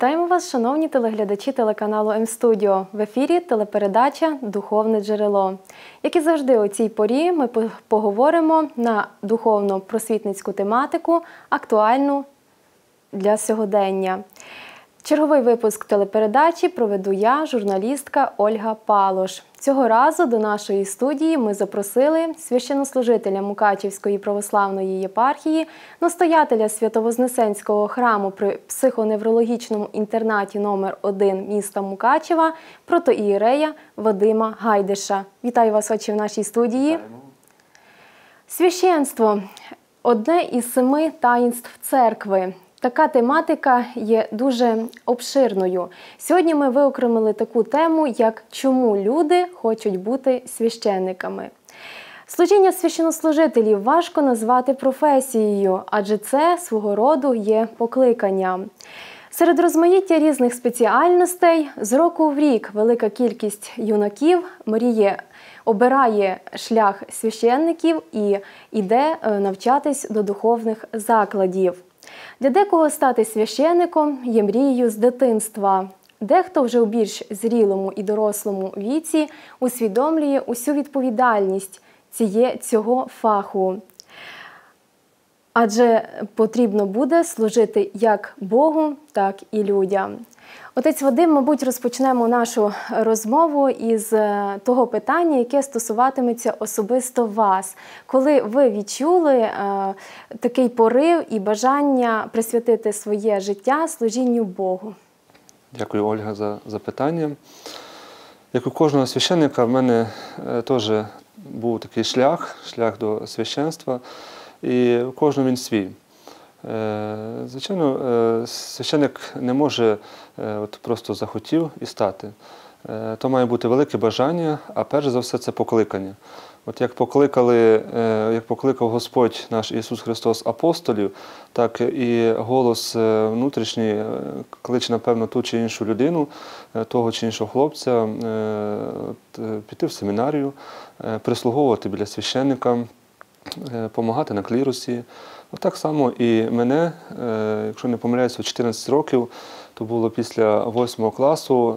Вітаємо вас, шановні телеглядачі телеканалу М-студіо. В ефірі телепередача «Духовне джерело». Як і завжди у цій порі ми поговоримо на духовно-просвітницьку тематику, актуальну для сьогодення. Черговий випуск телепередачі проведу я, журналістка Ольга Палош. Цього разу до нашої студії ми запросили священнослужителя Мукачівської православної єпархії, настоятеля Свято-Вознесенського храму при психоневрологічному інтернаті номер 1 міста Мукачева, протоієрея Вадима Гайдиша. Вітаю вас, отче, в нашій студії. Вітаємо. Священство – одне із 7 таїнств церкви. Така тематика є дуже обширною. Сьогодні ми виокремили таку тему, як «Чому люди хочуть бути священниками?». Служіння священнослужителів важко назвати професією, адже це свого роду є покликанням. Серед розмаїття різних спеціальностей з року в рік велика кількість юнаків обирає шлях священників і йде навчатись до духовних закладів. Для декого стати священником є мрією з дитинства. Дехто вже у більш зрілому і дорослому віці усвідомлює усю відповідальність цього фаху. Адже потрібно буде служити як Богу, так і людям. Отець Вадим, мабуть, розпочнемо нашу розмову із того питання, яке стосуватиметься особисто вас. Коли ви відчули такий порив і бажання присвятити своє життя служінню Богу? Дякую, Ольга, за запитання. Як у кожного священника, в мене теж був такий шлях до священства, і у кожного він свій. Звичайно, священик не може просто захотів і стати. То має бути велике бажання, а перш за все це покликання. От як покликав Господь наш Ісус Христос апостолів, так і голос внутрішній кличе, напевно, ту чи іншу людину, того чи іншого хлопця, піти в семінарію, прислуговувати біля священника, допомагати на клірусі. Так само і мене, якщо не помиляюся, у 14 років, то було після 8 класу,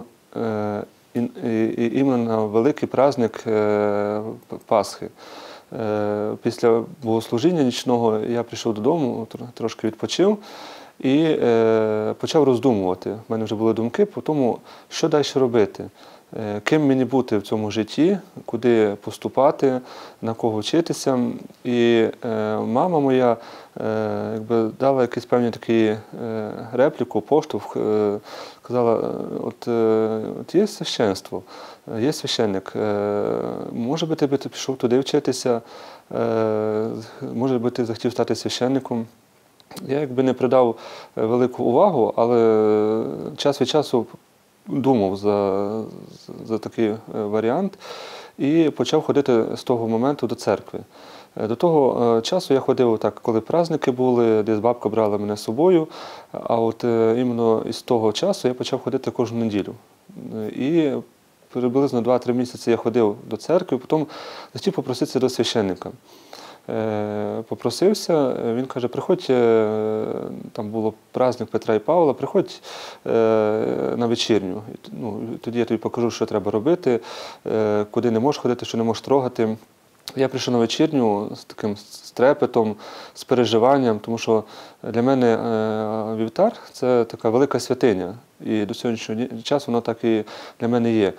іменно великий праздник Пасхи. Після богослужіння нічного я прийшов додому, трошки відпочив і почав роздумувати. У мене вже були думки по тому, що далі робити. Ким мені бути в цьому житті, куди поступати, на кого вчитися. І мама моя дала якийсь певний такий репліку, поштовх, казала, от є священство, є священник, може би ти пішов туди вчитися, може би ти захотів стати священником. Я не придав велику увагу, але час від часу думав за такий варіант і почав ходити з того моменту до церкви. До того часу я ходив так, коли праздники були, десь бабка брала мене з собою, а от іменно із того часу я почав ходити кожну неділю. І приблизно 2-3 місяці я ходив до церкви, потім захотів попроситися до священника. Попросився, він каже, приходь, там було праздник Петра і Павла, приходь на вечірню. Тоді я тобі покажу, що треба робити, куди не можеш ходити, що не можеш трогати. Я прийшов на вечірню з таким трепетом, з переживанням, тому що для мене вівтар – це така велика святиня. І до сьогоднішнього часу воно так і для мене є.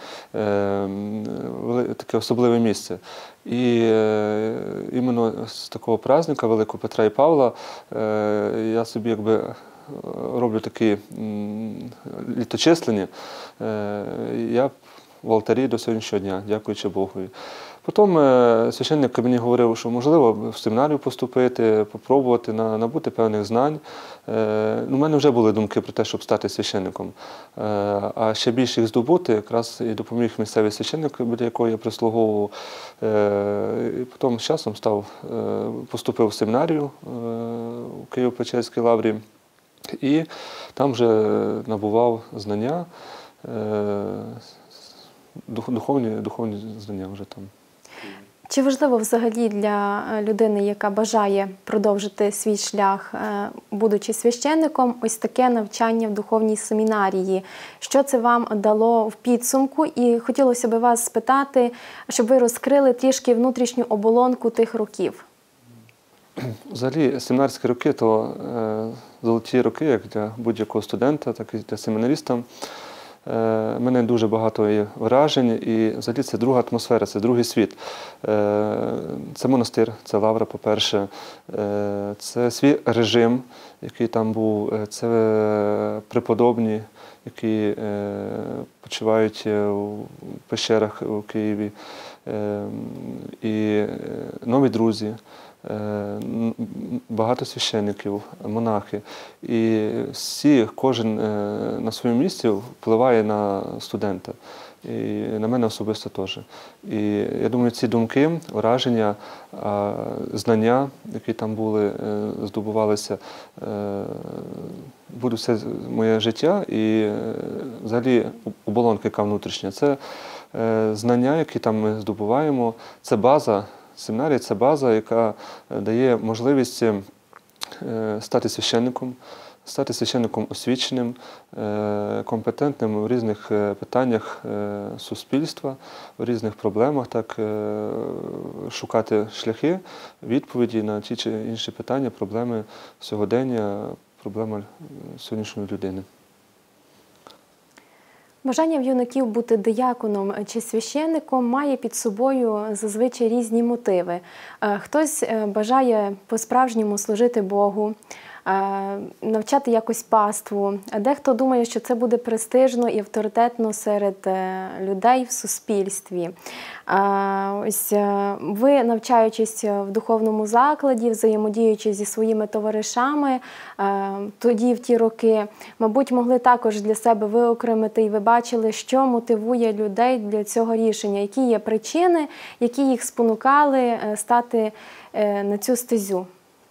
Таке особливе місце. І іменно з такого праздника великого Петра і Павла я собі роблю такі літочислення. Я в алтарі до сьогоднішнього дня, дякуючи Богові. Потім священник мені говорив, що можливо в семінарію поступити, спробувати набути певних знань. У мене вже були думки про те, щоб стати священником. А ще більше їх здобути, якраз і допоміг місцевий священник, біля якого я прислуговував. І потім з часом поступив в семінарію у Києво-Печерській лаврі. І там вже набував знання, духовні знання вже там. Чи важливо взагалі для людини, яка бажає продовжити свій шлях, будучи священником, ось таке навчання в духовній семінарії? Що це вам дало в підсумку? І хотілося б вас спитати, щоб ви розкрили трішки внутрішню оболонку тих років. Взагалі, семінарські роки – то золоті роки, як для будь-якого студента, так і для семінариста. У мене дуже багато є вражень, і взагалі це друга атмосфера, це другий світ. Це монастир, це лавра, по-перше, це свій режим, який там був, це преподобні, які почивають у пещерах у Києві, і нові друзі. Багато священників, монахи. І кожен на своєму місці впливає на студента. І на мене особисто теж. І я думаю, ці думки, враження, знання, які там були, здобувалися, буде все моє життя і взагалі оболонка, яка внутрішня. Це знання, які там ми здобуваємо, це база. Семінарія – це база, яка дає можливість стати священником освіченим, компетентним у різних питаннях суспільства, у різних проблемах, так шукати шляхи, відповіді на ті чи інші питання, проблеми сьогодення, проблеми сьогоднішньої людини. Бажання в юнаків бути дияконом чи священником має під собою зазвичай різні мотиви. Хтось бажає по-справжньому служити Богу, навчати якось паству. Дехто думає, що це буде престижно і авторитетно серед людей в суспільстві. Ось ви, навчаючись в духовному закладі, взаємодіючи зі своїми товаришами, тоді в ті роки, мабуть, могли також для себе виокремити, і ви бачили, що мотивує людей для цього рішення, які є причини, які їх спонукали стати на цю стезю.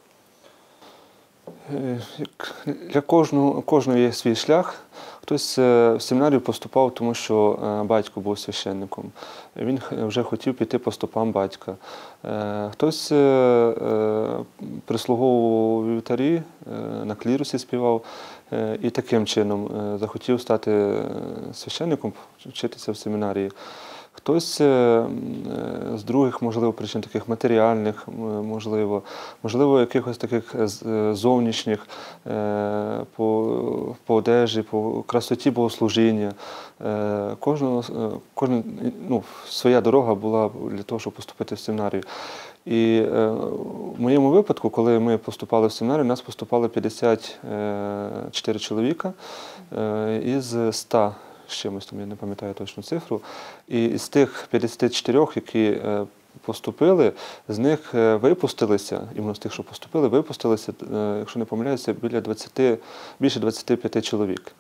Для кожного є свій шлях. Хтось в семінарію поступав, тому що батько був священником. Він вже хотів піти по стопам батька. Хтось прислуговував у вівтарі, на клірусі співав і таким чином захотів стати священником, вчитися в семінарії. Хтось з других, можливо, причин таких матеріальних, можливо, якихось таких зовнішніх, по одежі, по красоті богослужіння. Кожна своя дорога була для того, щоб поступити в семінарію. І в моєму випадку, коли ми поступали в семінарію, у нас поступало 54 чоловіка із 100 з чимось, там, я не пам'ятаю точну цифру. І з тих 54, які поступили, з них випустилися, іменно з тих, що поступили, випустилися, якщо не помиляюся, більше 25 чоловік.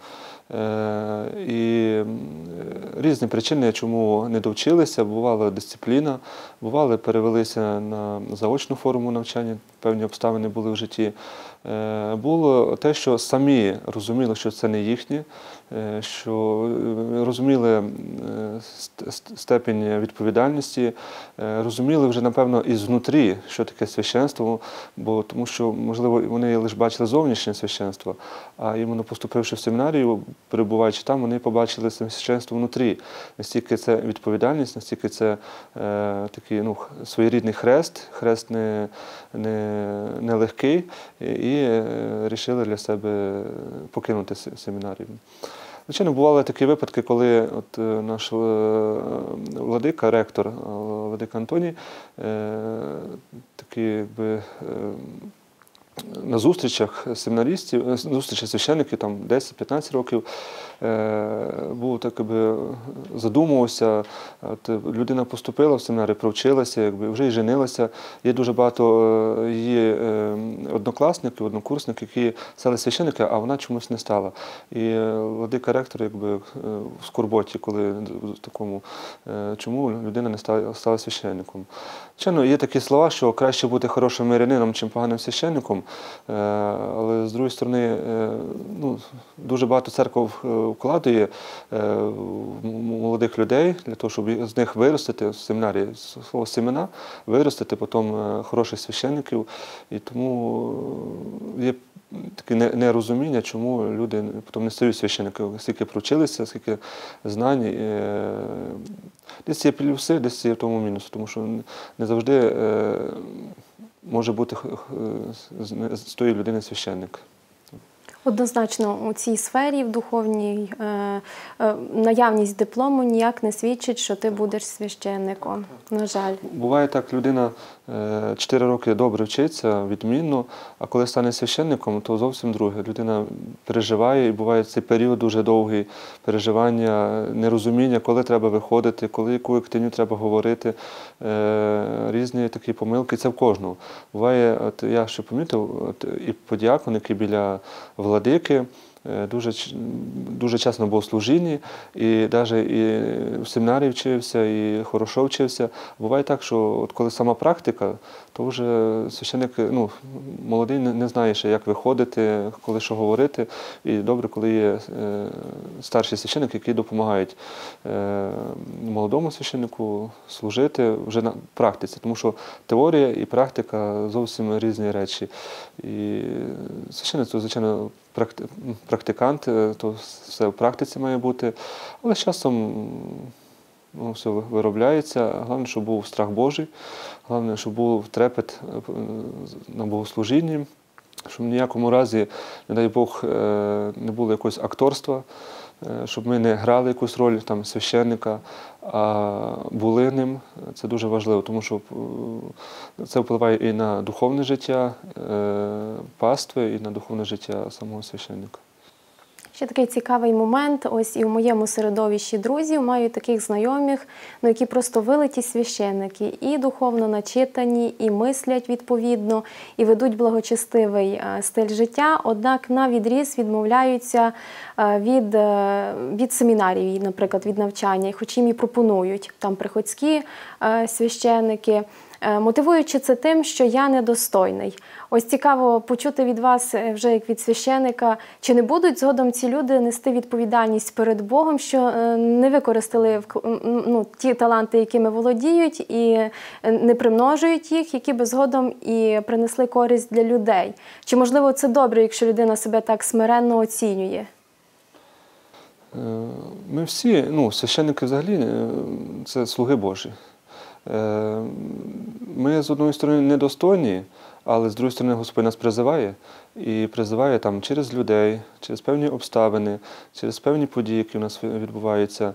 І різні причини, чому не довчилися, бувала дисципліна, бували, перевелися на заочну форму навчання, певні обставини були в житті. Було те, що самі розуміли, що це не їхнє, що розуміли степінь відповідальності, розуміли вже, напевно, і знутрі, що таке священство, бо тому що, можливо, вони лише бачили зовнішнє священство, а іменно поступивши в семінарію, перебуваючи там, вони побачили священство внутрі. Настільки це відповідальність, настільки це такий своєрідний хрест не легкий, і вирішили для себе покинути семінарію. Звичайно, бували такі випадки, коли наш владика, ректор, владика Антоній, такий, якби, на зустрічах семінаристів, зустрічах священників, там 10-15 років, був так, якби, задумувався, людина поступила в семінарію, провчилася, якби, вже і женилася. Є дуже багато її однокласників, однокурсників, які стали священники, а вона чомусь не стала. І владика ректор, якби, в скорботі, коли такому, чому людина не стала священником. Звичайно, є такі слова, що краще бути хорошим мирянином, чим поганим священником. Але з другої сторони, ну, дуже багато церков вкладає в молодих людей для того, щоб з них виростити, в семінарі слово семена, виростити потім хороших священників. І тому є таке нерозуміння, чому люди потім не стають священниками, скільки провчилися, скільки знань. Десь є плюси, десь є в тому мінуси, тому що не завжди може бути з тої людини священник. Однозначно, у цій сфері, в духовній, наявність диплому ніяк не свідчить, що ти будеш священником, на жаль. Буває так, людина 4 роки добре вчиться, відмінно, а коли стане священником, то зовсім друге. Людина переживає, і буває цей період дуже довгий, переживання, нерозуміння, коли треба виходити, коли яку активню треба говорити, різні такі помилки, це в кожного. Буває, от я ще помітив, і подіаконики біля владики, дуже часто на богослужінні, і навіть і в семінарі вчився, і хорошо вчився. Буває так, що от коли сама практика, то вже священник, ну, молодий не знає ще, як виходити, коли що говорити. І добре, коли є старші священники, які допомагають молодому священнику служити вже на практиці. Тому що теорія і практика зовсім різні речі. І священник, то, звичайно, практикант, то все в практиці має бути, але з часом все виробляється. Головне, щоб був страх Божий, головне, щоб був трепет на богослужінні, щоб в ніякому разі, не дай Бог, не було якогось акторства, щоб ми не грали якусь роль там, священника, а були ним. Це дуже важливо, тому що це впливає і на духовне життя пастви, і на духовне життя самого священника. Ще такий цікавий момент, ось і в моєму середовищі друзів маю таких знайомих, ну, які просто вилиті священники, і духовно начитані, і мислять відповідно, і ведуть благочестивий стиль життя, однак навідріз відмовляються від семінарів, наприклад, від навчання, хоч їм і пропонують там приходські священники, мотивуючи це тим, що я недостойний. Ось цікаво почути від вас, вже як від священика, чи не будуть згодом ці люди нести відповідальність перед Богом, що не використали ті таланти, якими володіють, і не примножують їх, які би згодом і принесли користь для людей. Чи, можливо, це добре, якщо людина себе так смиренно оцінює? Ми всі, священники взагалі, це слуги Божі. Ми, з однієї сторони, недостойні, але з іншої сторони Господь нас призиває. І призиває там через людей, через певні обставини, через певні події, які у нас відбуваються.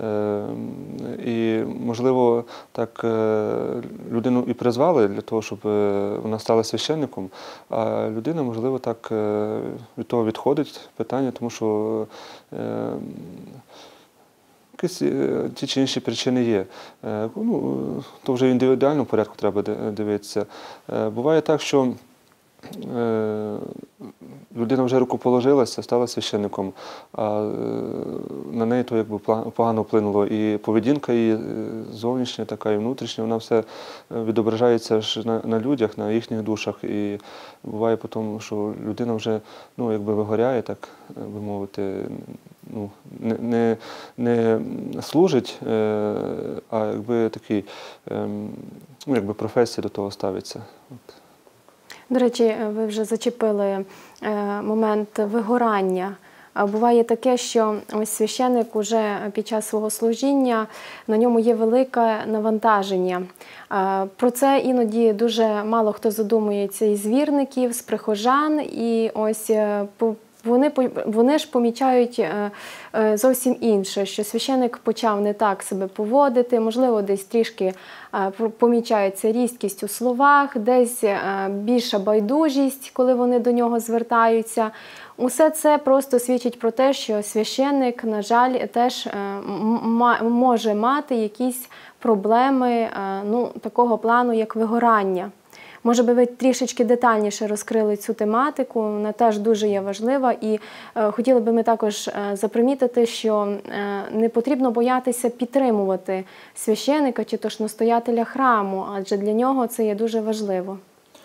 І, можливо, так людину і призвали для того, щоб вона стала священником, а людина, можливо, так від того відходить питання, тому що якісь ті чи інші причини є. То вже в індивідуальному порядку треба дивитися. Буває так, що людина вже рукоположилася, стала священником, а на неї то якби погано вплинуло. І поведінка її зовнішня, така і внутрішня, вона все відображається ж на людях, на їхніх душах. І буває потім, що людина вже якби вигоряє, так би мовити, не служить, а якби такий, якби професія до того ставиться. До речі, ви вже зачепили момент вигорання. Буває таке, що ось священик уже під час свого служіння, на ньому є велике навантаження. Про це іноді дуже мало хто задумується із вірників, з прихожан, і ось вони ж помічають зовсім інше, що священик почав не так себе поводити, можливо, десь трішки помічається різкість у словах, десь більша байдужість, коли вони до нього звертаються. Усе це просто свідчить про те, що священик, на жаль, теж може мати якісь проблеми такого плану, як вигорання. Може би ви трішечки детальніше розкрили цю тематику, вона теж дуже є важлива, і хотіли би ми також запримітити, що не потрібно боятися підтримувати священика чи то ж настоятеля храму, адже для нього це є дуже важливо.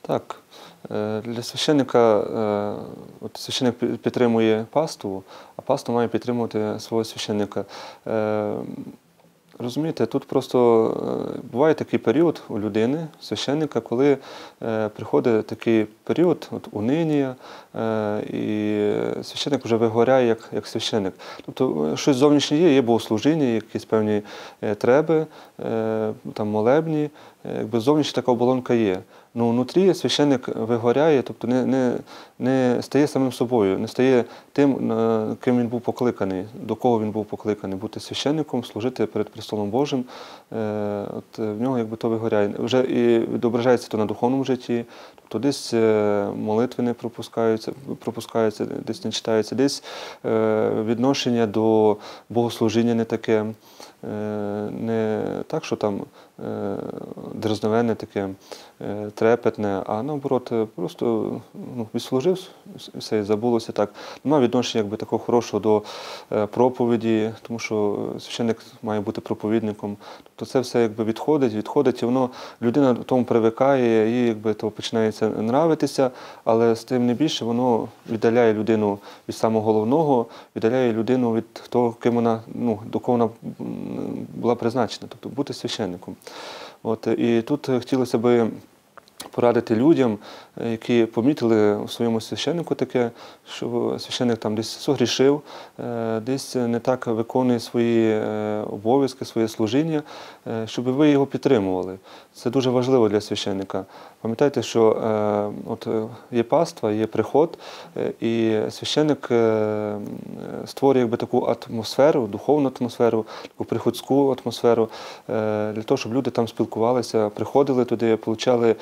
Так, для священника, от священник підтримує паству, а паства має підтримувати свого священника. Розумієте, тут просто буває такий період у людини, священника, коли приходить такий період унинія, і священник вже вигоряє як священник. Тобто щось зовнішнє є богослужіння, якісь певні треби, там молебні, якби зовнішня така оболонка є. Ну, внутрі священник вигоряє, тобто не стає самим собою, не стає тим, ким він був покликаний, до кого він був покликаний, бути священником, служити перед престолом Божим. От в нього якби то вигоряє. Вже і відображається то на духовному житті, тобто десь молитви не пропускаються, десь не читаються, десь відношення до богослужіння не таке, не так, що там дерзновенне таке, трепетне, а наоборот, просто відслужив все і забулося так. Немає відношення якби такого хорошого до проповіді, тому що священник має бути проповідником. Тобто це все якби відходить, і воно, людина до тому привикає, їй якби то починається нравитися, але з тим не більше воно віддаляє людину від самого головного, віддаляє людину від того, ким вона, до кого вона була призначена, тобто бути священником. От, і тут хотілося б порадити людям, які помітили у своєму священнику таке, що священник там десь согрішив, десь не так виконує свої обов'язки, своє служіння, щоб ви його підтримували. Це дуже важливо для священника. Пам'ятайте, що от є паства, є приход, і священник створює якби таку атмосферу, духовну атмосферу, таку приходську атмосферу, для того, щоб люди там спілкувалися, приходили туди, получали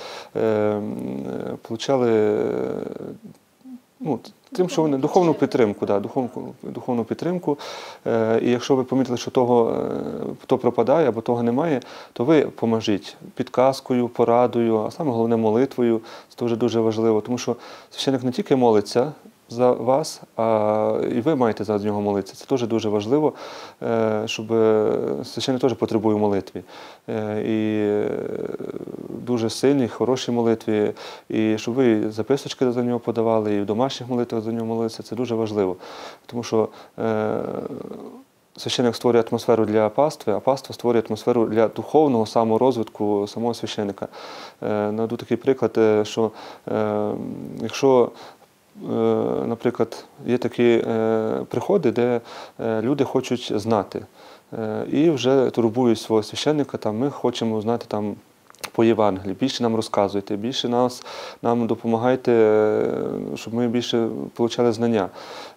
тим, що вони духовну підтримку, духовну підтримку. І якщо ви помітили, що то пропадає або того немає, то ви поможіть підказкою, порадою, а саме головне молитвою. Це дуже дуже важливо, тому що священник не тільки молиться за вас, а і ви маєте за нього молитися. Це теж дуже важливо, щоб священник теж потребує молитві. І дуже сильні, хороші молитві, і щоб ви записочки за нього подавали, і в домашніх молитвах за нього молилися, це дуже важливо. Тому що священник створює атмосферу для пастви, а паства створює атмосферу для духовного саморозвитку самого священника. Наведу такий приклад, що якщо наприклад, є такі приходи, де люди хочуть знати і вже турбують свого священника, ми хочемо знати по Євангелії, більше нам розказуйте, більше нам допомагайте, щоб ми більше отримали знання.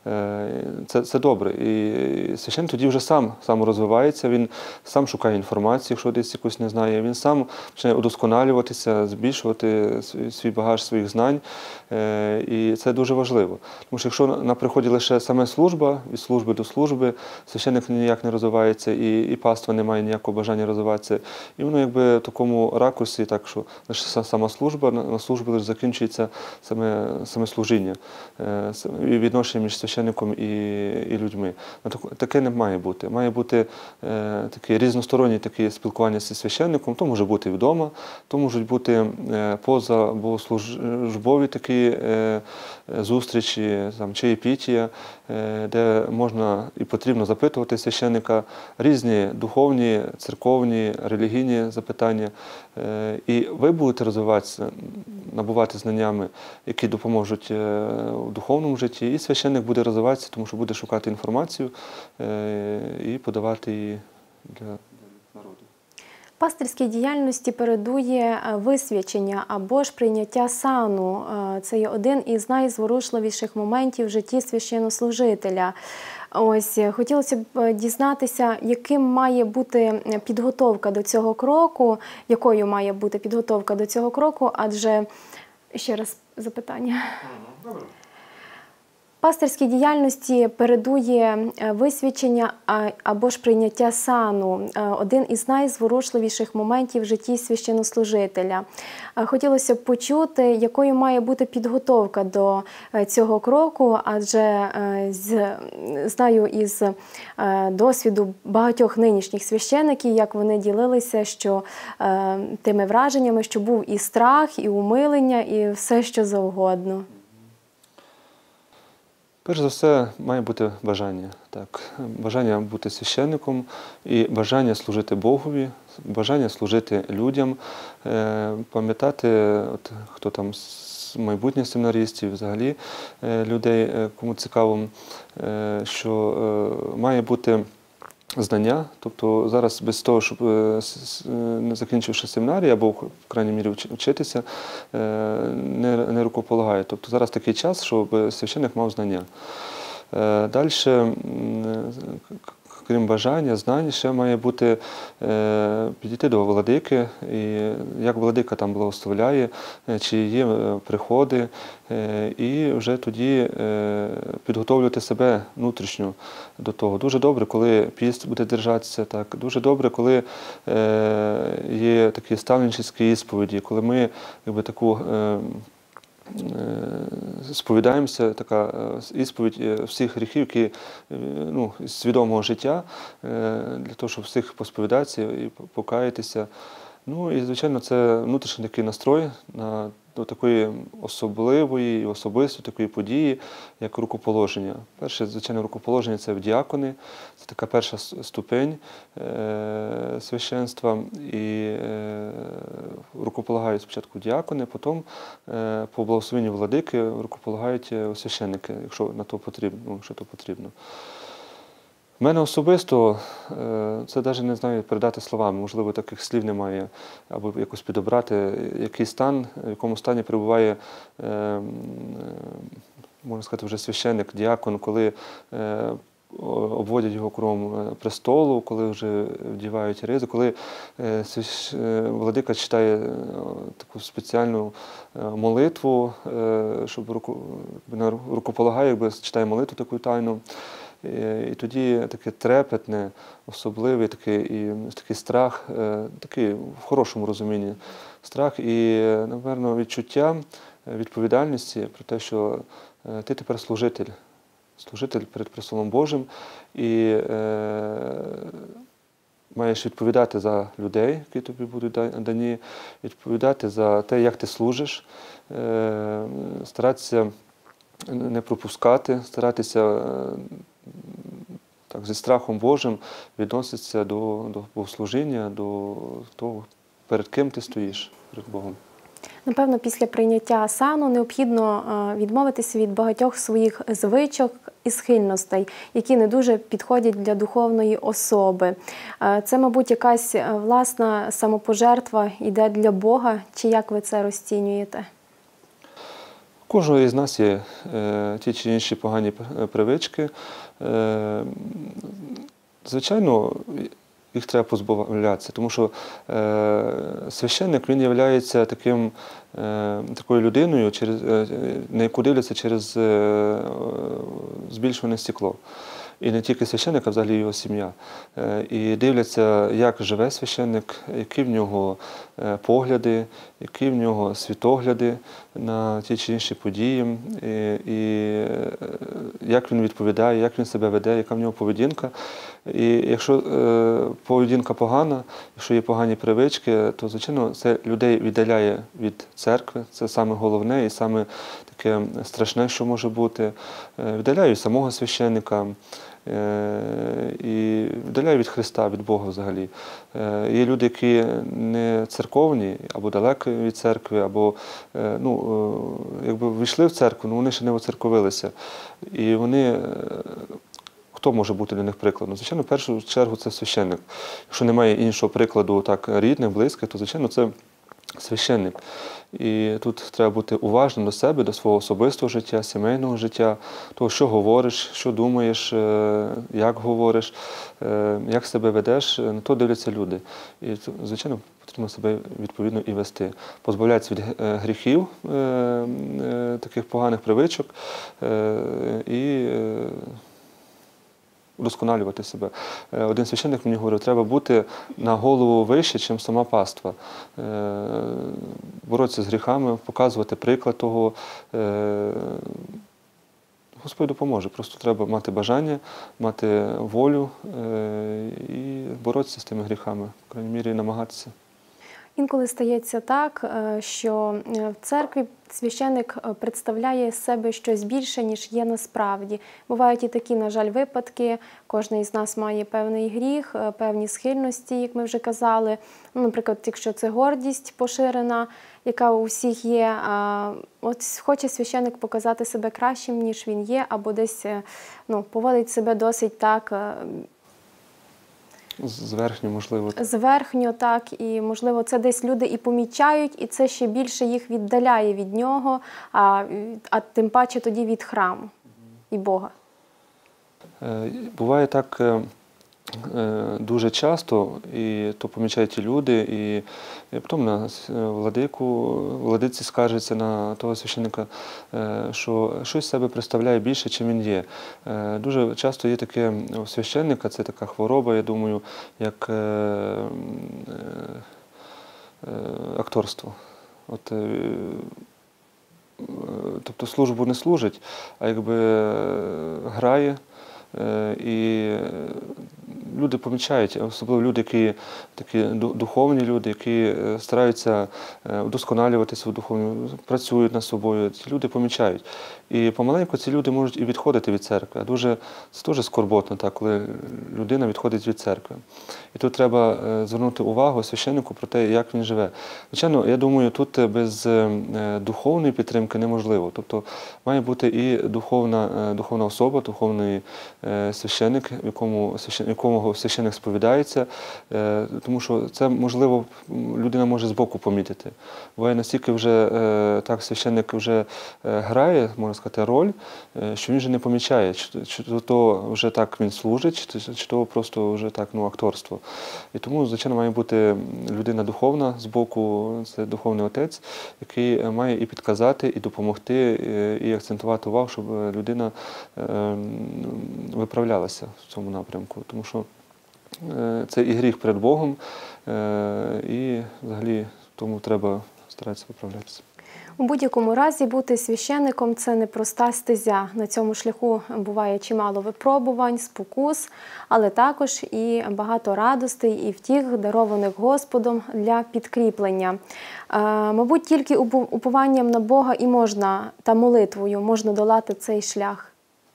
Це добре. І священник тоді вже сам розвивається, він сам шукає інформацію, якщо десь якусь не знає, він сам починає удосконалюватися, збільшувати свій багаж своїх знань. І це дуже важливо. Тому що якщо на приході лише саме служба, від служби до служби, священник ніяк не розвивається, і паства не має ніякого бажання розвиватися. І воно якби в такому ракурсі, так що лише сама служба, на службі лише закінчується саме служіння, і відношення між священником і людьми. Таке не має бути. Має бути таке різностороннє спілкування зі священником, то може бути і вдома, то можуть бути позабогослужбові такі зустрічі, чаєпітія, де можна і потрібно запитувати священника різні духовні, церковні, релігійні запитання. І ви будете розвиватися, набувати знаннями, які допоможуть у духовному житті, і священник буде розвиватися, тому що буде шукати інформацію і подавати її для народу. Пастирській діяльності передує висвячення або ж прийняття сану. Це є один із найзворушливіших моментів в житті священнослужителя. Ось, хотілося б дізнатися, яким має бути підготовка до цього кроку, якою має бути підготовка до цього кроку, адже, ще раз запитання. Пастирській діяльності передує висвячення або ж прийняття сану – один із найзворушливіших моментів в житті священнослужителя. Хотілося б почути, якою має бути підготовка до цього кроку, адже знаю із досвіду багатьох нинішніх священиків, як вони ділилися, що тими враженнями, що був і страх, і умилення, і все, що завгодно. Перш за все, має бути бажання. Так. Бажання бути священником і бажання служити Богові, бажання служити людям, пам'ятати, хто там з майбутніх семінаристів, взагалі людей, кому цікаво, що має бути знання, тобто зараз без того, щоб не закінчивши семінарію або в крайній мірі вчитися, не рукополагає. Тобто зараз такий час, щоб священник мав знання. Далі, крім бажання, знань, ще має бути підійти до владики, і як владика там благословляє, чи є приходи, і вже тоді підготовлювати себе внутрішньо до того. Дуже добре, коли піст буде держатися, так. Дуже добре, коли є такі ставленчі ісповіді, коли ми таку сповідаємося, така ісповідь всіх гріхів, які з свідомого життя, для того, щоб всіх посповідатися і покаятися. Ну і, звичайно, це внутрішній такий настрой до такої особливої і особистої такої події, як рукоположення. Перше, звичайно, рукоположення – це в діакони, це така перша ступень священства. І рукополагають спочатку діакони, потім по благословенню владики рукополагають священники, якщо то потрібно. В мене особисто, це навіть не знаю передати словами, можливо, таких слів немає, або якось підобрати, який стан, в якому стані перебуває, можна сказати, вже священник, діакон, коли обводять його кругом престолу, коли вже вдівають ризи, коли владика читає таку спеціальну молитву, щоб рукополагає, якби читає молитву таку тайну. І тоді таке трепетне, особливий такий страх, такий в хорошому розумінні страх і, напевно, відчуття відповідальності про те, що ти тепер служитель перед престолом Божим і маєш відповідати за людей, які тобі будуть дані, відповідати за те, як ти служиш, старатися не пропускати, старатися так, зі страхом Божим відноситися до богослужіння, до того, перед ким ти стоїш, перед Богом. Напевно, після прийняття сану необхідно відмовитися від багатьох своїх звичок і схильностей, які не дуже підходять для духовної особи. Це, мабуть, якась власна самопожертва йде для Бога, чи як ви це розцінюєте? У кожного із нас є ті чи інші погані привички. Звичайно, їх треба позбавлятися, тому що священник, він є такою людиною, на яку дивляться через збільшуване стекло. І не тільки священник, а взагалі його сім'я. І дивляться, як живе священник, які в нього погляди, які в нього світогляди на ті чи інші події, і як він відповідає, як він себе веде, яка в нього поведінка. І якщо поведінка погана, якщо є погані привички, то, звичайно, це людей віддаляє від церкви. Це саме головне і саме таке страшне, що може бути. Віддаляє від самого священника і віддаляє від Христа, від Бога взагалі. Є люди, які не церковні, або далеко від церкви, або якби війшли в церкву, але вони ще не оцерковилися. І вони... Хто може бути для них прикладом? Звичайно, в першу чергу це священник. Якщо немає іншого прикладу, так, рідних, близьких, то, звичайно, це священник. І тут треба бути уважним до себе, до свого особистого життя, сімейного життя, того, що говориш, що думаєш, як говориш, як себе ведеш, на то дивляться люди. І, звичайно, потрібно себе відповідно і вести. Позбавлятися від гріхів, таких поганих привичок і удосконалювати себе. Один священник мені говорив, треба бути на голову вище, ніж сама паства. Боротися з гріхами, показувати приклад того. Господь допоможе. Просто треба мати бажання, мати волю і боротися з тими гріхами, в крайній мірі намагатися. Інколи стається так, що в церкві священик представляє з себе щось більше, ніж є насправді. Бувають і такі, на жаль, випадки. Кожен із нас має певний гріх, певні схильності, як ми вже казали. Наприклад, якщо це гордість поширена, яка у всіх є, от хоче священик показати себе кращим, ніж він є, або десь поводить себе досить так, Зверхньо, можливо. Зверхньо, так, і, можливо, це десь люди і помічають, і це ще більше їх віддаляє від нього, а тим паче тоді від храму і Бога. Буває так дуже часто, і то помічають і люди, і потім на владиці скаржаться на того священника, що щось з себе представляє більше, чим він є. Дуже часто є таке у священника, це така хвороба, я думаю, як акторство. Тобто службу не служить, а якби грає, і люди помічають, особливо люди, які такі духовні люди, які стараються вдосконалюватися в духовному, працюють над собою, ці люди помічають. І помаленьку ці люди можуть і відходити від церкви. Це дуже скорботно, так, коли людина відходить від церкви. І тут треба звернути увагу священнику про те, як він живе. Звичайно, я думаю, тут без духовної підтримки неможливо. Тобто має бути і духовна особа, духовний священник, якому священник сповідається, тому що це, можливо, людина може збоку помітити. Буває настільки вже так священник вже грає, можна сказати, роль, що він вже не помічає, чи то вже так він служить, чи то просто вже так, акторство. І тому, звичайно, має бути людина духовна збоку, це духовний отець, який має і підказати, і допомогти, і акцентувати увагу, щоб людина виправлялася в цьому напрямку. Тому що це і гріх перед Богом, і взагалі тому треба старатися виправлятися. У будь-якому разі бути священником – це непроста стезя. На цьому шляху буває чимало випробувань, спокус, але також і багато радостей і втіх, дарованих Господом для підкріплення. Мабуть, тільки упованням на Бога і можна, та молитвою, можна долати цей шлях.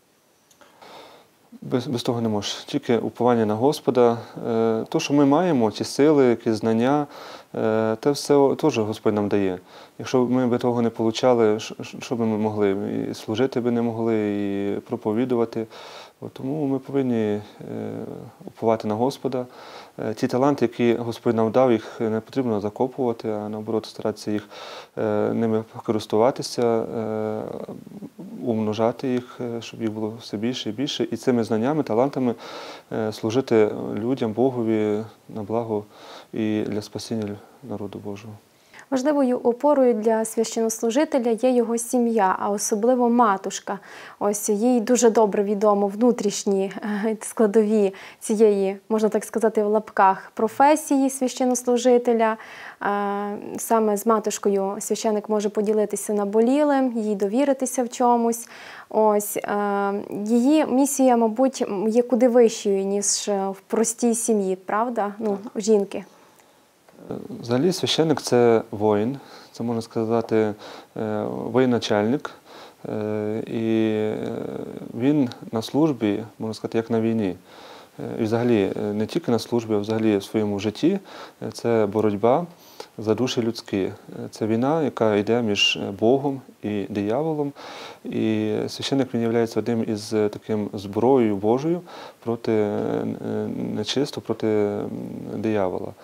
Без того не може. Тільки уповання на Господа. То, що ми маємо, ті сили, якісь знання, те все теж Господь нам дає. Якщо б ми би того не отримали, що б ми могли? І служити би не могли, і проповідувати. Тому ми повинні уповати на Господа. Ті таланти, які Господь нам дав, їх не потрібно закопувати, а наоборот старатися ними користуватися, умножати їх, щоб їх було все більше і більше. І цими знаннями, талантами служити людям, Богові на благо і для спасіння народу Божого. Важливою опорою для священнослужителя є його сім'я, а особливо матушка. Ось їй дуже добре відомо внутрішні складові цієї, можна так сказати, в лапках професії священнослужителя. Саме з матушкою священик може поділитися наболілим, їй довіритися в чомусь. Ось її місія, мабуть, є куди вищою, ніж в простій сім'ї, правда? Жінки. Взагалі священник – це воїн, це, можна сказати, воєначальник. І він на службі, можна сказати, як на війні. І взагалі не тільки на службі, а взагалі в своєму житті – це боротьба за душі людські. Це війна, яка йде між Богом і дияволом. І священник, він є одним із таким зброєю Божою проти нечистого, проти диявола.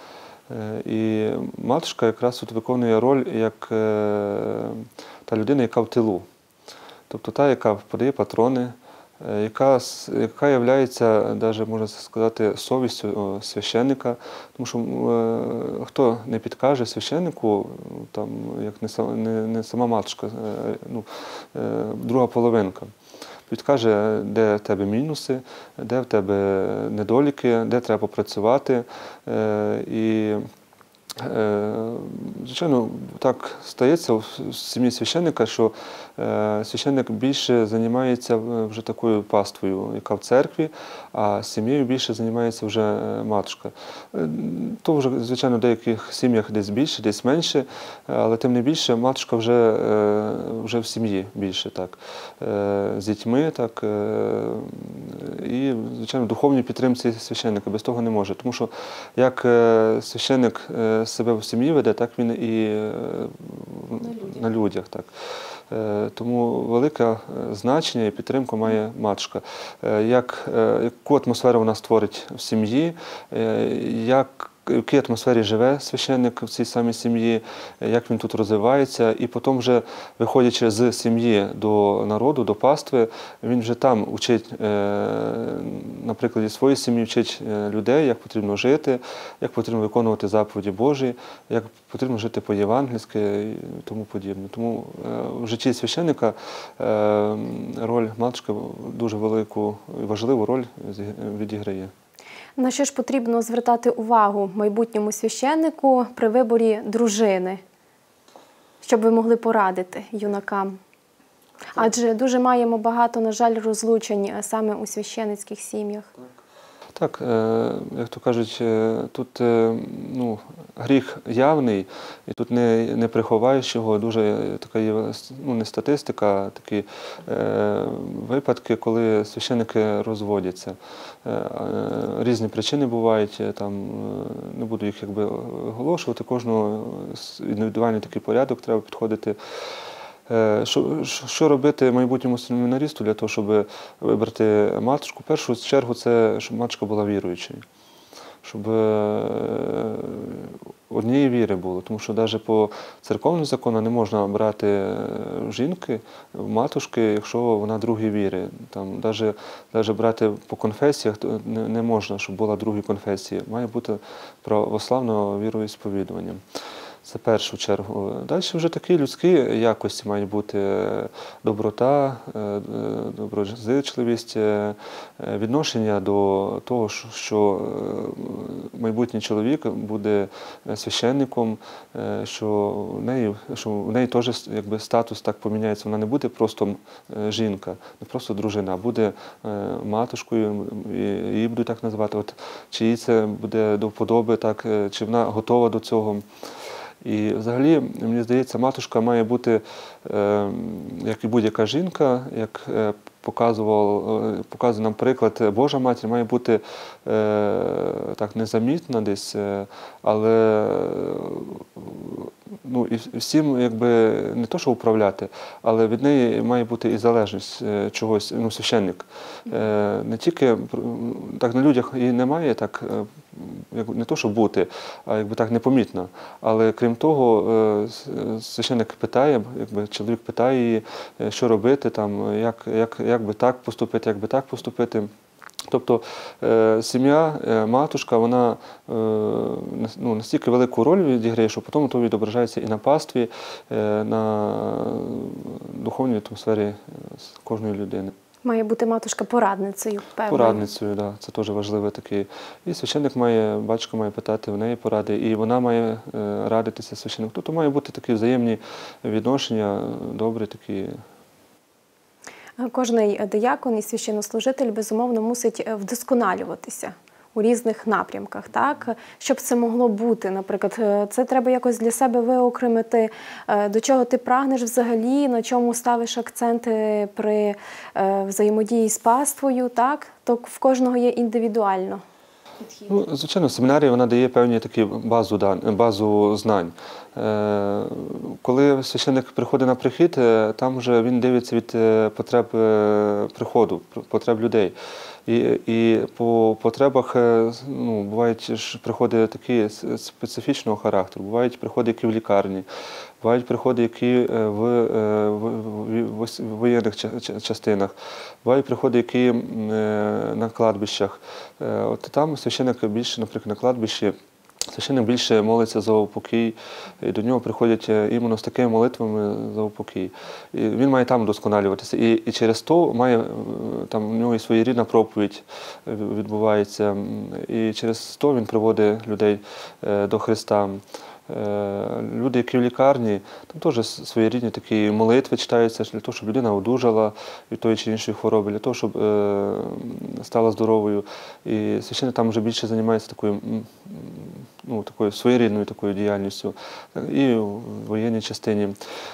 І матушка якраз тут виконує роль як та людина, яка в тилу. Тобто та, яка подає патрони, яка є, навіть, можна сказати, совістю священника. Тому що хто не підкаже священнику, там, як не сама матушка, друга половинка, підкаже, де в тебе мінуси, де в тебе недоліки, де треба попрацювати. І, звичайно, так стається в сім'ї священника, що священник більше займається вже такою паствою, яка в церкві, а сім'єю більше займається вже матушка. То вже, звичайно, в деяких сім'ях десь більше, десь менше, але тим не більше матушка вже в сім'ї більше, так, з дітьми, так, і, звичайно, в духовній підтримці священника без того не може. Тому що як священник себе в сім'ї веде, так він і на людях. Так. Тому велике значення і підтримку має матушка. Яку атмосферу вона створить в сім'ї, в якій атмосфері живе священник в цій самій сім'ї, як він тут розвивається. І потім вже, виходячи з сім'ї до народу, до пастви, він вже там учить, на прикладі своєї сім'ї, вчить людей, як потрібно жити, як потрібно виконувати заповіді Божі, як потрібно жити по-євангельськи і тому подібне. Тому в житті священника роль матушки дуже велику і важливу роль відіграє. На що ж потрібно звертати увагу майбутньому священнику при виборі дружини, щоб ви могли порадити юнакам? Адже дуже маємо багато, на жаль, розлучень саме у священицьких сім'ях. Так, як то кажуть, тут гріх явний, і тут не приховаєш його. Дуже така є, не статистика, а такі випадки, коли священники розводяться. Різні причини бувають, там, не буду їх оголошувати, кожного індивідуальний такий порядок треба підходити. Що робити майбутньому семінаристу для того, щоб вибрати матушку? В першу чергу це, щоб матушка була віруючою, щоб однієї віри було. Тому що навіть по церковним законам не можна брати жінки, матушки, якщо вона другої віри. Там, навіть брати по конфесіях не можна, щоб була другої конфесії. Має бути православного віроісповідування. Це в першу чергу. Далі вже такі людські якості мають бути: доброта, доброзичливість, відношення до того, що майбутній чоловік буде священником, що в неї теж статус так поміняється. Вона не буде просто жінка, не просто дружина, а буде матушкою, її будуть так називати. Чи їй це буде до вподоби, так, чи вона готова до цього. І взагалі, мені здається, матушка має бути, як і будь-яка жінка, як показує нам приклад Божа Матір, має бути так незамітна десь, але і всім не то, що управляти, але від неї має бути і залежність чогось, священник. Не тільки так на людях і немає так, не то, що бути, а так непомітно. Але крім того, священник питає, чоловік питає її, що робити, там, як би так поступити, як би так поступити. Тобто сім'я, матушка, вона настільки велику роль відіграє, що потім то відображається і на пастві, на духовній атмосфері кожної людини. Має бути матушка порадницею, певно. Порадницею, так. Це теж важливе таке. І священник батько має питати в неї поради, і вона має радитися священнику. Тобто має бути такі взаємні відношення, добрі такі. Кожний диякон і священнослужитель, безумовно, мусить вдосконалюватися у різних напрямках, так? Щоб це могло бути, наприклад, це треба якось для себе виокремити, до чого ти прагнеш взагалі, на чому ставиш акценти при взаємодії з паствою, так? То в кожного є індивідуально. Звичайно, семінарія вона дає певні такі базу знань. Коли священник приходить на прихід, там вже він дивиться від потреб приходу, потреб людей. І по потребах бувають ж приходи такі специфічного характеру, бувають приходи, які в лікарні, бувають приходи, які в воєнних частинах, бувають приходи, які на кладбищах. От там священник більше, наприклад, на кладбищі, священник більше молиться за упокій, і до нього приходять іменно з такими молитвами за упокій. І він має там вдосконалюватися. І через то має, там у нього і своєрідна проповідь відбувається, і через то він приводить людей до Христа. Люди, які в лікарні, там теж своєрідні такі молитви читаються для того, щоб людина одужала від тої чи іншої хвороби, для того, щоб стала здоровою. І священник там вже більше займається такою своєрідною такою діяльністю і в воєнній частині.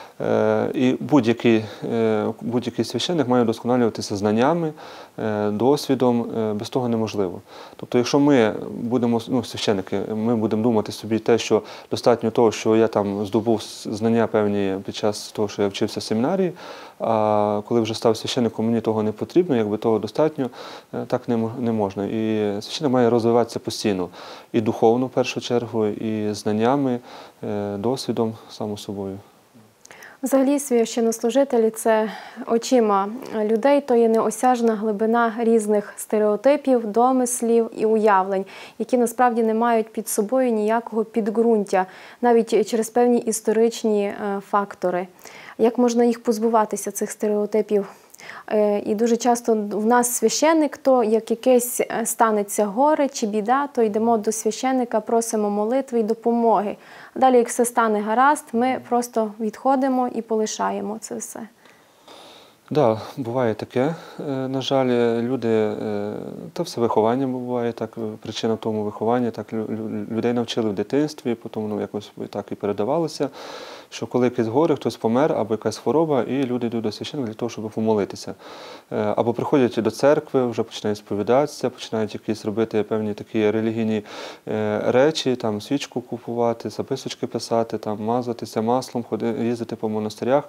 І будь-який священник має вдосконалюватися знаннями, досвідом, без того неможливо. Тобто, якщо ми будемо, священники, ми будемо думати собі те, що достатньо того, що я там здобув знання певні під час того, що я вчився в семінарії, а коли вже став священником, мені того не потрібно, якби того достатньо, так не можна. І священник має розвиватися постійно. І духовно, в першу чергу, і знаннями, досвідом, само собою. Взагалі, священнослужителі – це очима людей, то є неосяжна глибина різних стереотипів, домислів і уявлень, які насправді не мають під собою ніякого підґрунтя, навіть через певні історичні фактори. Як можна їх позбуватися, цих стереотипів? І дуже часто в нас священник, то як якесь станеться горе чи біда, то йдемо до священника, просимо молитви і допомоги. Далі, як все стане гаразд, ми просто відходимо і полишаємо це все. Так, буває таке. На жаль, люди, та все виховання буває, так, причина в тому виховання, так, людей навчили в дитинстві, потім якось так і передавалося, що коли якесь горе, хтось помер, або якась хвороба, і люди йдуть до священника для того, щоб помолитися. Або приходять до церкви, вже починають сповідатися, починають якісь робити певні такі релігійні речі, там свічку купувати, записочки писати, там мазатися маслом, їздити по монастирях.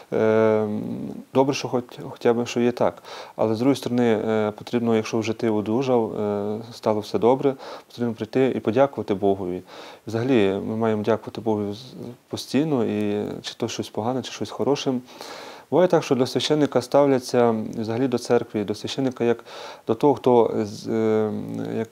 Добре, що хоча б що є так. Але з іншої сторони, потрібно, якщо вже ти одужав, стало все добре, потрібно прийти і подякувати Богові. Взагалі, ми маємо дякувати Богові постійно, і чи то щось погане, чи щось хорошим. Буває так, що до священника ставляться, взагалі до церкви, до священника як до того, хто як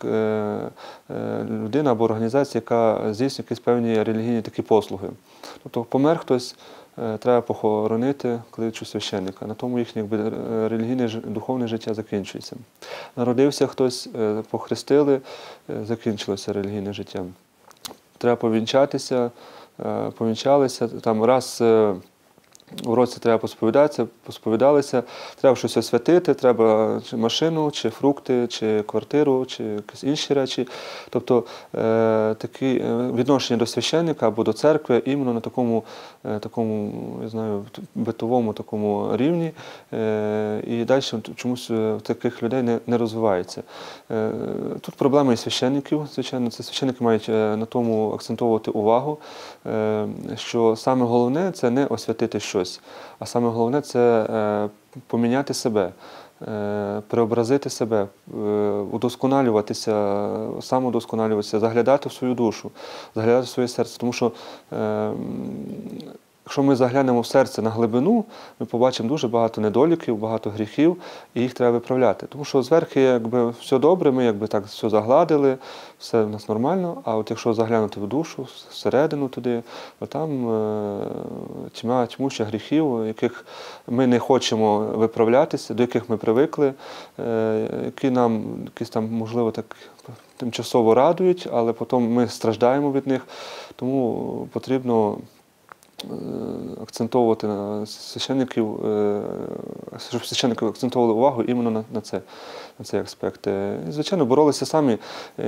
людина або організація, яка здійснює якісь певні релігійні такі послуги. Тобто помер хтось, треба похоронити, кличуть священника. На тому їхнє релігійне, духовне життя закінчується. Народився хтось, похрестили, закінчилося релігійне життя. Треба повінчатися, повінчалися, там раз в році треба посповідалися, треба щось освятити, треба чи машину, чи фрукти, чи квартиру, чи якісь інші речі. Тобто такі відношення до священника або до церкви іменно на такому, я знаю, битовому такому рівні. І далі чомусь таких людей не розвивається. Тут проблема і священників, звичайно, це священники мають на тому акцентовувати увагу, що саме головне – це не освятити щось, а саме головне – це поміняти себе, преобразити себе, удосконалюватися, самоудосконалюватися, заглядати в свою душу, заглядати в своє серце. Тому що якщо ми заглянемо в серце на глибину, ми побачимо дуже багато недоліків, багато гріхів, і їх треба виправляти. Тому що зверху якби все добре, ми якби так все загладили, все в нас нормально, а от якщо заглянути в душу, всередину туди, то там тьмуща гріхів, яких ми не хочемо виправлятися, до яких ми привикли, які нам якісь там, можливо, так тимчасово радують, але потім ми страждаємо від них, тому потрібно акцентовувати на священників, щоб священники акцентували увагу іменно на цей аспект. І, звичайно, боролися самі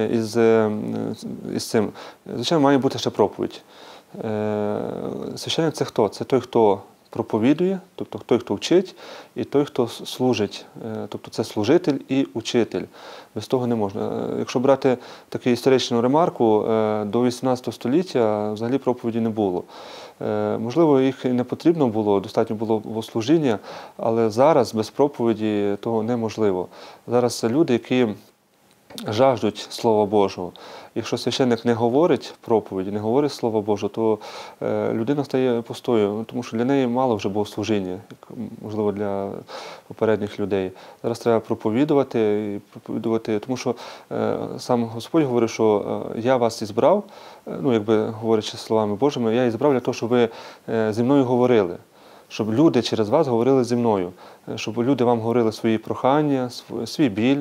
із цим. Звичайно, має бути ще проповідь. Священник – це хто? Це той, хто проповідує, тобто той, хто вчить, і той, хто служить. Тобто це служитель і учитель. Без того не можна. Якщо брати таку історичну ремарку, до 18 століття взагалі проповіді не було. Можливо, їх і не потрібно було, достатньо було богослужіння, але зараз без проповіді того неможливо. Зараз люди, які жаждуть Слова Божого. Якщо священник не говорить проповіді, не говорить Слова Божого, то людина стає пустою, тому що для неї мало вже богослужіння, можливо, для попередніх людей. Зараз треба проповідувати, тому що сам Господь говорить, що я вас ізбрав, ну, якби говорячи словами Божими, я ізбрав для того, щоб ви зі мною говорили. Щоб люди через вас говорили зі мною, щоб люди вам говорили свої прохання, свій біль,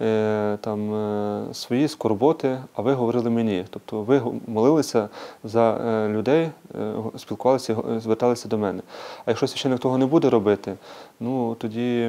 свої скорботи, а ви говорили мені. Тобто ви молилися за людей, спілкувалися, зверталися до мене. А якщо священник того не буде робити, ну тоді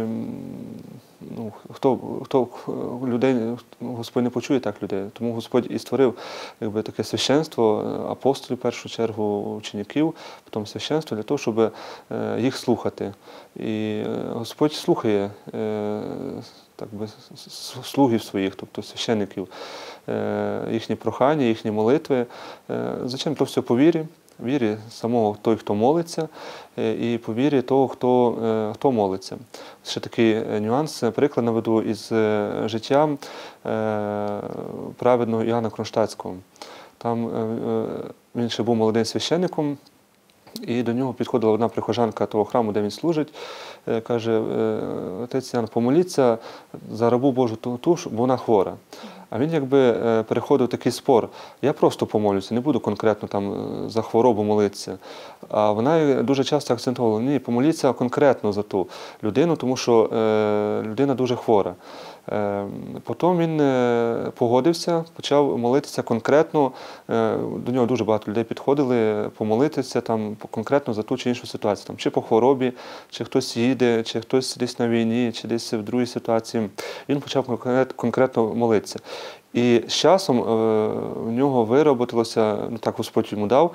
хто людей, Господь не почує так людей. Тому Господь і створив якби таке священство, апостолів в першу чергу, учняків, потім священство для того, щоб їх слухати. І Господь слухає так би, слугів своїх, тобто священників, їхні прохання, їхні молитви. Зачем? То все по вірі. Вірі самого той, хто молиться, і по вірі того, хто молиться. Ще такий нюанс, приклад наведу із життя праведного Іоанна Кронштадтського. Там він ще був молодим священником, і до нього підходила одна прихожанка того храму, де він служить, каже: отець Ян, помоліться за рабу Божу ту, бо вона хвора. А він якби переходив такий спор: я просто помолюся, не буду конкретно там за хворобу молитися. А вона дуже часто акцентувала: ні, помоліться конкретно за ту людину, тому що людина дуже хвора. Потім він погодився, почав молитися конкретно, до нього дуже багато людей підходили помолитися там конкретно за ту чи іншу ситуацію, там, чи по хворобі, чи хтось їде, чи хтось десь на війні, чи десь в другій ситуації. Він почав конкретно молитися. І з часом в нього вироботилося, ну так Господь йому дав,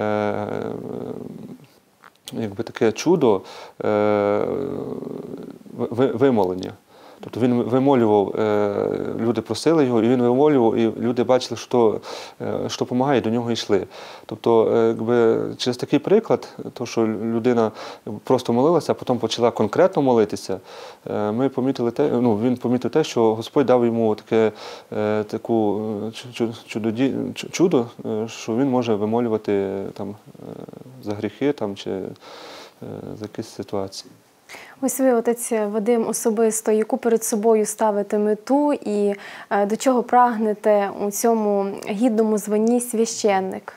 якби таке чудо вимолення. Тобто він вимолював, люди просили його, і він вимолював, і люди бачили, що допомагає, до нього йшли. Тобто, якби, через такий приклад, то, що людина просто молилася, а потім почала конкретно молитися, ми помітили він помітив те, що Господь дав йому таку чудо, що він може вимолювати там, за гріхи там, чи за якісь ситуації. Ось ви, отець Вадим, особисто, яку перед собою ставите мету і до чого прагнете у цьому гідному званні священник?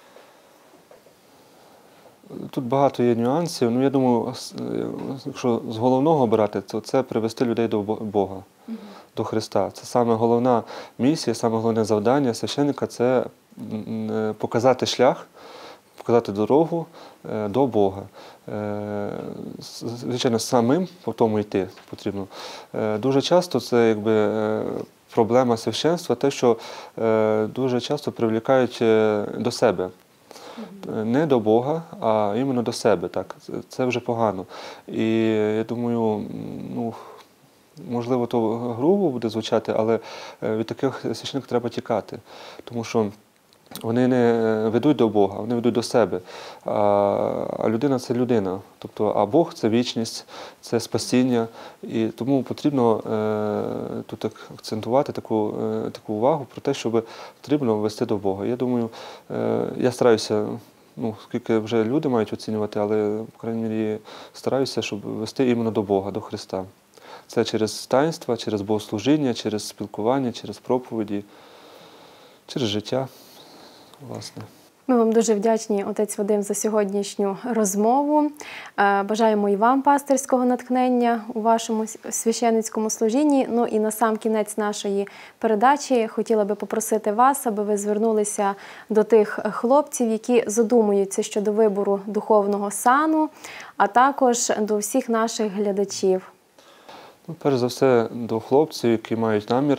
Тут багато є нюансів. Ну, я думаю, якщо з головного брати, то це привести людей до Бога, до Христа. Це саме головна місія, саме головне завдання священника – це показати шлях, показати дорогу до Бога. Звичайно, самим по тому йти потрібно. Дуже часто це якби проблема священства, те, що дуже часто привлікають до себе. Не до Бога, а іменно до себе. Так. Це вже погано. І я думаю, можливо, то грубо буде звучати, але від таких священиків треба тікати. Тому що вони не ведуть до Бога, вони ведуть до себе. А людина – це людина. Тобто, а Бог – це вічність, це спасіння. І тому потрібно тут акцентувати таку увагу про те, щоб потрібно вести до Бога. Я думаю, я стараюся, скільки вже люди мають оцінювати, але, по крайній мірі, стараюся, щоб вести іменно до Бога, до Христа. Це через таїнства, через богослужіння, через спілкування, через проповіді, через життя. Власне. Ми вам дуже вдячні, отець Вадим, за сьогоднішню розмову. Бажаємо і вам пастирського натхнення у вашому священницькому служінні. Ну і на сам кінець нашої передачі хотіла би попросити вас, аби ви звернулися до тих хлопців, які задумуються щодо вибору духовного сану, а також до всіх наших глядачів. Перш за все, до хлопців, які мають намір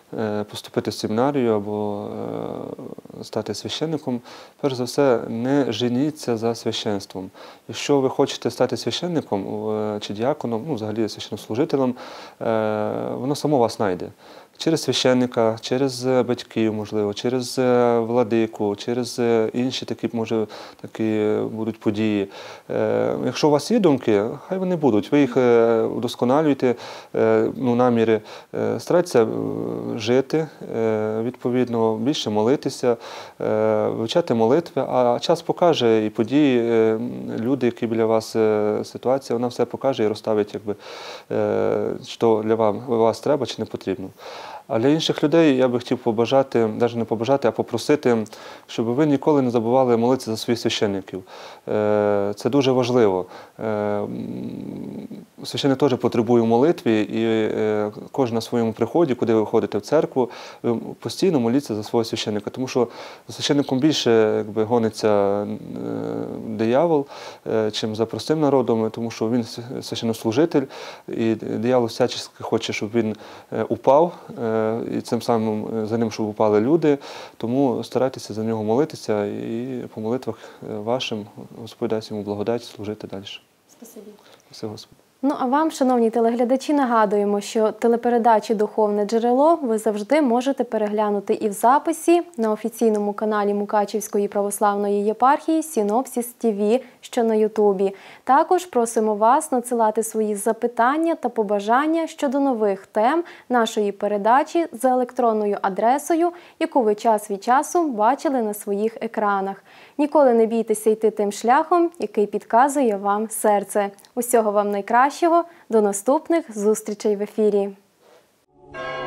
поступити в семінарію або стати священником, перш за все, не женіться за священством. Якщо ви хочете стати священником чи діаконом, ну, взагалі священнослужителем, воно само вас знайде. Через священника, через батьків, можливо, через владику, через інші такі будуть події. Якщо у вас є думки, хай вони будуть. Ви їх удосконалюєте, наміри. Старайтеся жити, відповідно, більше молитися, вивчати молитви, а час покаже і події, люди, які біля вас, ситуація, вона все покаже і розставить, що для вас треба чи не потрібно. А для інших людей я би хотів побажати, навіть не побажати, а попросити, щоб ви ніколи не забували молитися за своїх священників. Це дуже важливо. Священник теж потребує молитви, і кожен на своєму приході, куди ви ходите в церкву, ви постійно моліться за свого священника, тому що за священником більше гониться диявол, чим за простим народом, тому що він священнослужитель, і диявол всячески хоче, щоб він упав, і цим самим за ним, щоб упали люди. Тому старайтеся за нього молитися, і по молитвах вашим Господь дасть йому благодать служити далі. Спасибі. Спасибі, Господи. Ну а вам, шановні телеглядачі, нагадуємо, що телепередачі «Духовне джерело» ви завжди можете переглянути і в записі на офіційному каналі Мукачівської православної єпархії Синопсис ТВ, що на Ютубі. Також просимо вас надсилати свої запитання та побажання щодо нових тем нашої передачі за електронною адресою, яку ви час від часу бачили на своїх екранах. Ніколи не бійтеся йти тим шляхом, який підказує вам серце. Усього вам найкращого. До наступних зустрічей в ефірі.